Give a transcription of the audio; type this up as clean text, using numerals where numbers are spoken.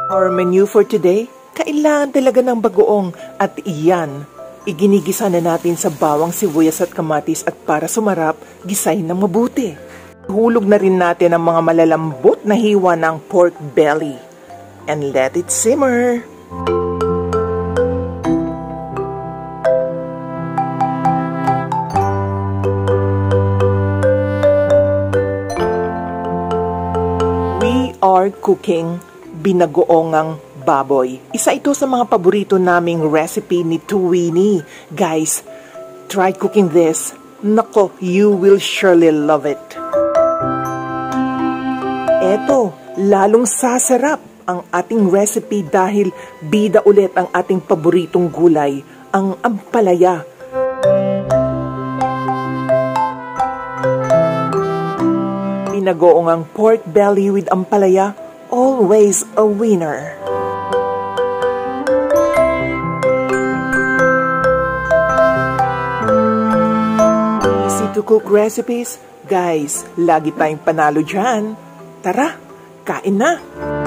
Our menu for today, kailangan talaga ng bagoong at iyan. Iginigisa na natin sa bawang sibuyas at kamatis at para sumarap, gisahin ng mabuti. Hulog na rin natin ang mga malalambot na hiwa ng pork belly. And let it simmer. We are cooking binagoongang baboy. Isa ito sa mga paborito naming recipe ni Tuwini. Guys, try cooking this. Nako, you will surely love it. Eto, lalong sasarap ang ating recipe dahil bida ulit ang ating paboritong gulay, ang ampalaya. Binagoongang pork belly with ampalaya, always a winner. Easy to cook recipes, guys, lagi tayong panalo dyan. Tara, kain na!